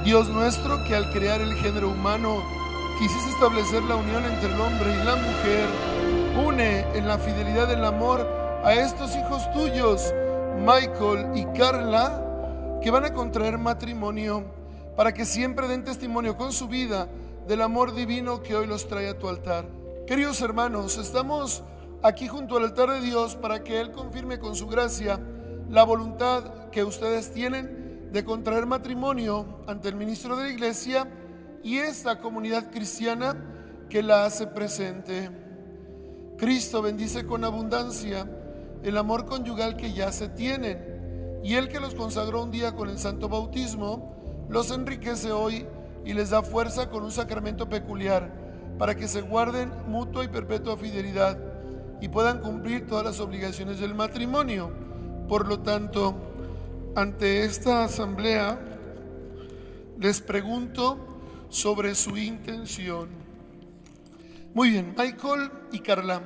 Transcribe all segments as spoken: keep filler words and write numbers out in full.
Dios nuestro, que al crear el género humano quisiste establecer la unión entre el hombre y la mujer, une en la fidelidad del amor a estos hijos tuyos, Michael y Carla, que van a contraer matrimonio, para que siempre den testimonio con su vida del amor divino que hoy los trae a tu altar. Queridos hermanos, estamos aquí junto al altar de Dios para que Él confirme con su gracia la voluntad que ustedes tienen de contraer matrimonio ante el ministro de la iglesia y esta comunidad cristiana que la hace presente. Cristo bendice con abundancia el amor conyugal que ya se tienen, y Él que los consagró un día con el santo bautismo, los enriquece hoy y les da fuerza con un sacramento peculiar para que se guarden mutua y perpetua fidelidad y puedan cumplir todas las obligaciones del matrimonio. Por lo tanto, ante esta asamblea les pregunto sobre su intención. Muy bien, Michael y Carla,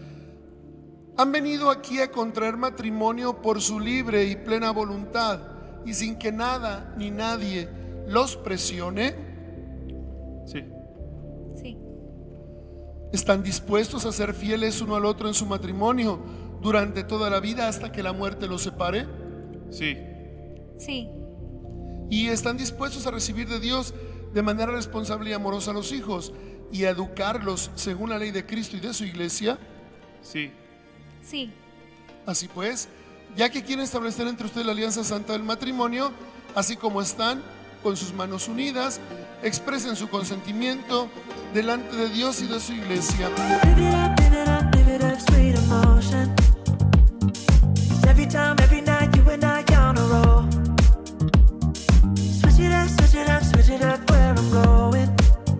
¿han venido aquí a contraer matrimonio por su libre y plena voluntad y sin que nada ni nadie los presione? Sí. Sí. ¿Están dispuestos a ser fieles uno al otro en su matrimonio durante toda la vida hasta que la muerte los separe? Sí. Sí. ¿Y están dispuestos a recibir de Dios de manera responsable y amorosa a los hijos y a educarlos según la ley de Cristo y de su iglesia? Sí. Sí. Así pues, ya que quieren establecer entre ustedes la alianza santa del matrimonio, así como están con sus manos unidas, expresen su consentimiento delante de Dios y de su iglesia. Live it up, live it up, live it up, sweet emotion. Every time, every night, you and I on a roll. Switch it up, switch it up, switch it up where I'm going.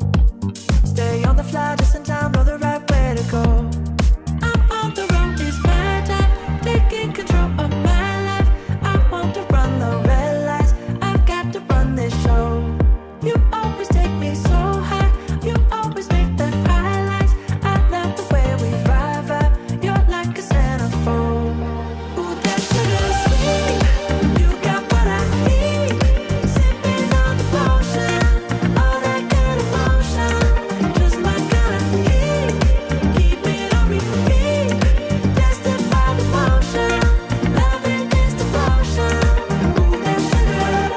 Stay on the fly just in time, know the right way to go. I'm on the road, it's my time, taking control of my life. I want to run the red lights, I've got to run this show. You always take me so high, you always make the highlights. I love the way we vibe, vibe. You're like a centerfold. Ooh, that sugar sweet, you got what I need. Sipping on the potion, all that good emotion, just my kind of heat. Keep it on repeat, tested by the motion, loving is devotion. Ooh, that sugar.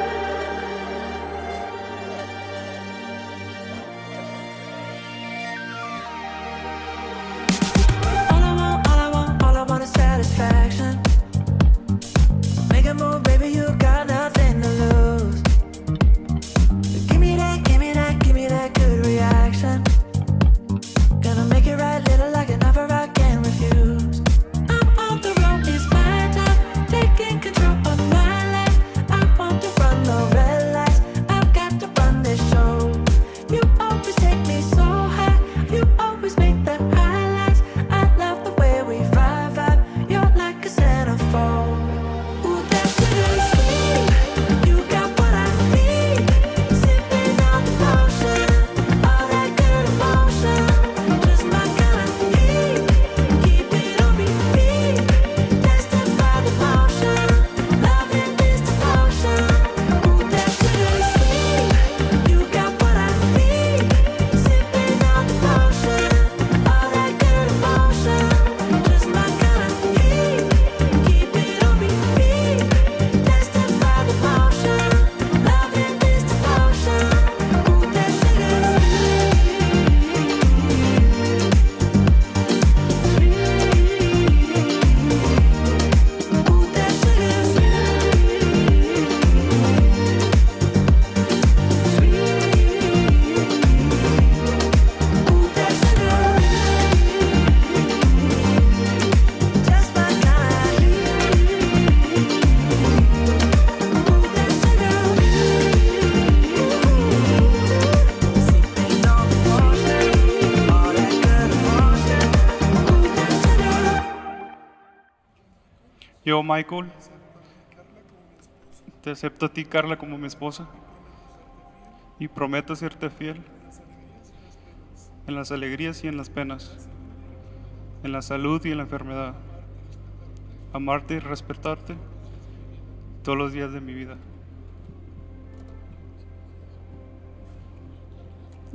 All I want, all I want, all I want is satisfaction. Make a move, baby, you got nothing to lose. Give me that, give me that, give me that good reaction. Gonna make it right, little like an offer I can't refuse. I'm on the road, it's my time, taking control of my life. I want to run the red lights, I've got to run this show. You always take me so high, you always make the highlights. I love the way we vibe, vibe. You're like a centerfold. Ooh, that sugar sweet, you got what I need. Sipping on the potion, all that good emotion, just my kind of heat. Keep it on repeat, tested by the motion, loving is devotion. Ooh, that sugar sweet, you got what I need. Sipping on the potion, all that good emotion, just my kind of heat. Keep it on repeat, tested by the motion, loving is devotion. Ooh, that sugar Ooh, that just my kind. Ooh, that sugar. Sipping on the potion, all that good emotion. Ooh, that sugar. Yo, Michael, te acepto a ti, Carla, como mi esposa y prometo serte fiel en las alegrías y en las penas, en la salud y en la enfermedad, amarte y respetarte todos los días de mi vida.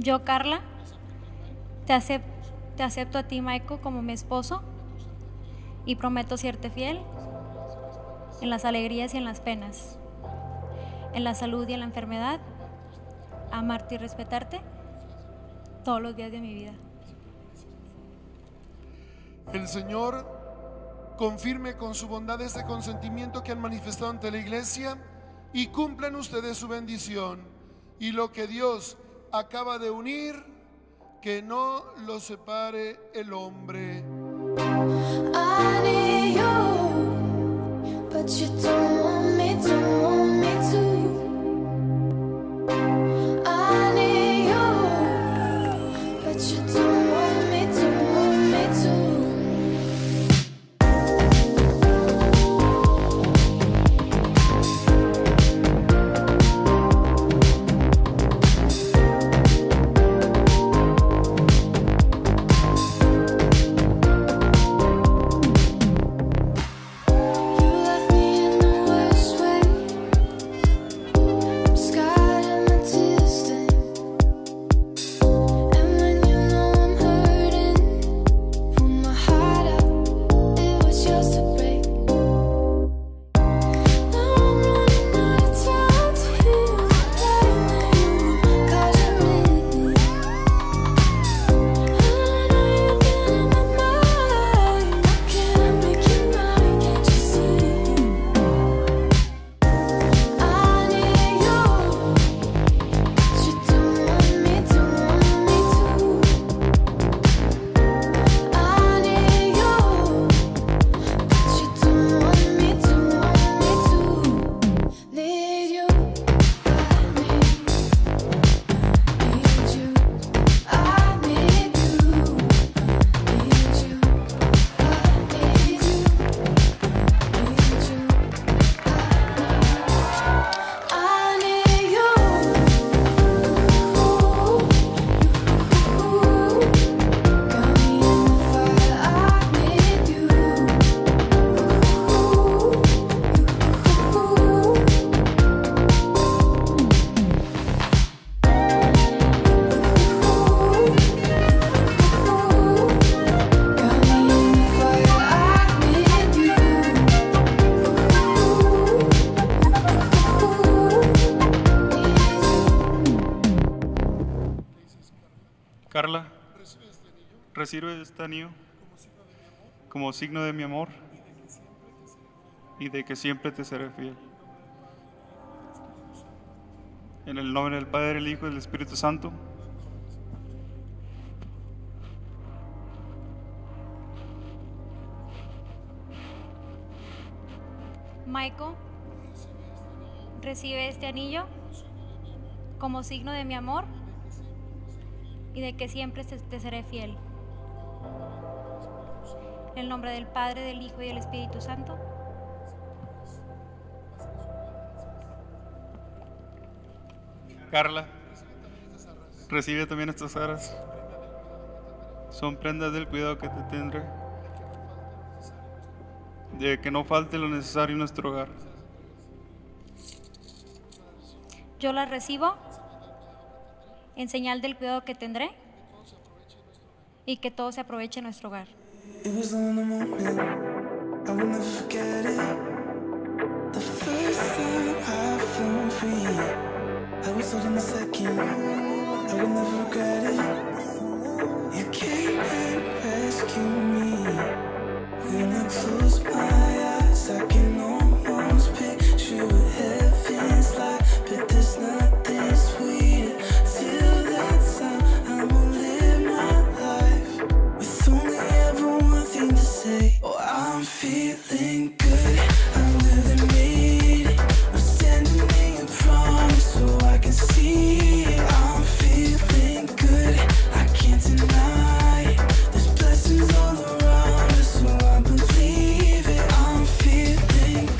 Yo, Carla, te, acep- te acepto a ti, Michael, como mi esposo y prometo serte fiel en las alegrías y en las penas, en la salud y en la enfermedad, amarte y respetarte todos los días de mi vida. El Señor confirme con su bondad este consentimiento que han manifestado ante la iglesia y cumplan ustedes su bendición. Y lo que Dios acaba de unir, que no lo separe el hombre. I need you, but you don't want me, don't want me to. I need you, but you don't want me, don't want me to. Carla, recibe este anillo como signo de mi amor y de que siempre te seré fiel. En el nombre del Padre, el Hijo y del Espíritu Santo. Michael, recibe este anillo como signo de mi amor y de que siempre te, te seré fiel. En el nombre del Padre, del Hijo y del Espíritu Santo. Carla, recibe también estas aras. Son prendas del cuidado que te tendré, de que no falte lo necesario en nuestro hogar. Yo las recibo en señal del cuidado que tendré y que todo se aproveche en nuestro hogar. It was on the moment, I will never forget it. The first time I felt free, I was holding a second, I will never regret it. You came and rescued me. When I close my eyes, I can almost picture what heaven's like, but there's nothing sweeter. Till that time, I will live my life with only ever one thing to say. Oh, I'm feeling good. I'm living made it. I'm standing in your promise, so I can see it. I'm feeling good. I can't deny it. There's blessings all around us, so I believe it. I'm feeling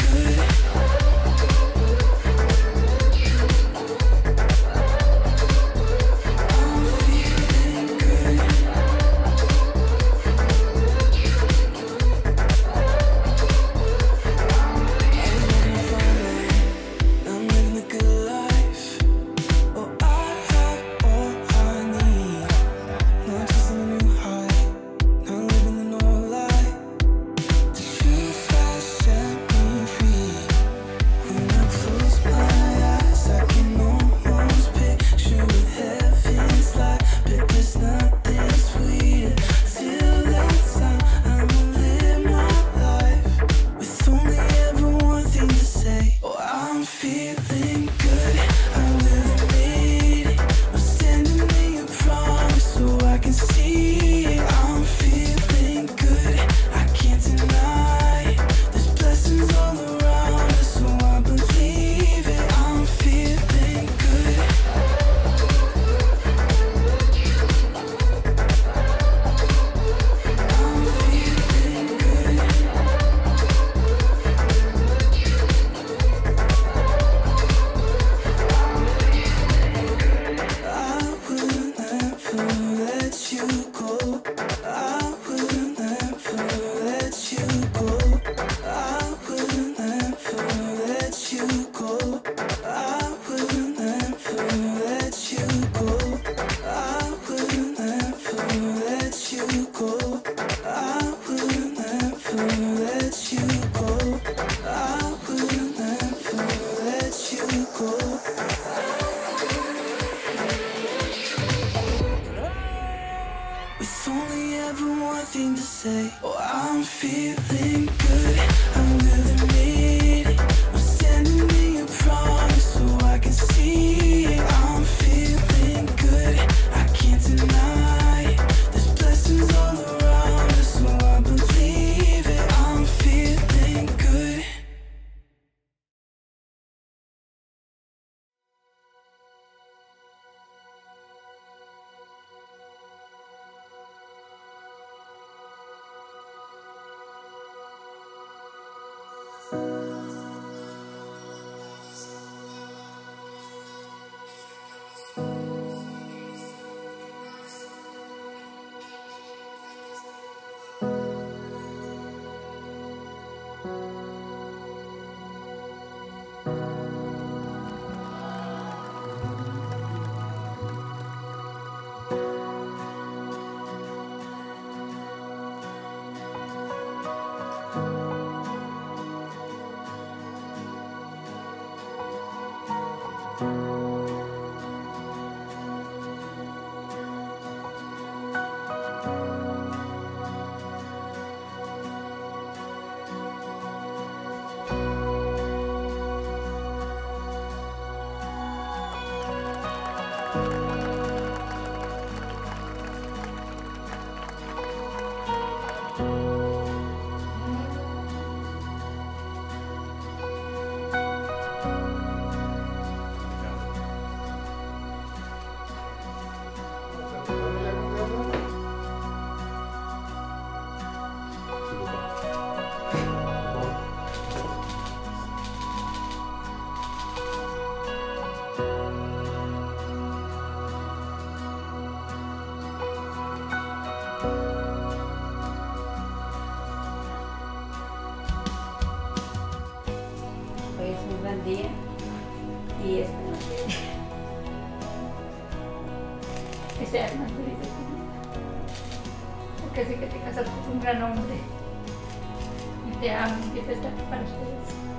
feeling good. I will admit it. I'm standing in your promise so I can see it. I'm feeling good. I can't deny it. There's blessings all around us, so I believe it. I'm feeling good. I'm feeling good. I will never let you go. I will never let you go. I will never let you go. I will never let you go. I will never let you go. I will never let you go. I will never let you go. With only ever one thing to say. Oh, I'm feeling good. I will admit it. I'm standing in your promise so I can see it. I'm feeling good. I can't deny it. There's blessings all around us, so I believe it. I'm feeling good. Hoy es un gran día y espero que seas más feliz de tu vida. Porque sé que te casaste con un gran hombre y te amo y este está aquí para ustedes.